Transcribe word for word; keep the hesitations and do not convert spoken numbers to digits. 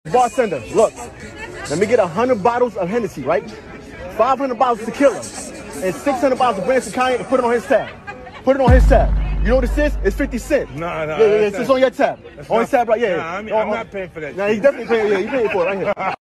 Bartender, look, let me get a hundred bottles of Hennessy, right? Five hundred bottles of tequila, and six hundred bottles of Branson Cayenne, and put it on his tab. Put it on his tab. You know what this is? It's fifty cent. No, no. Yeah, yeah, yeah. It's on your tab. On his tab, right? Yeah, nah, yeah. I mean, oh, I'm oh. not paying for that. Nah, he's definitely paying. Yeah, he's paying for it right here.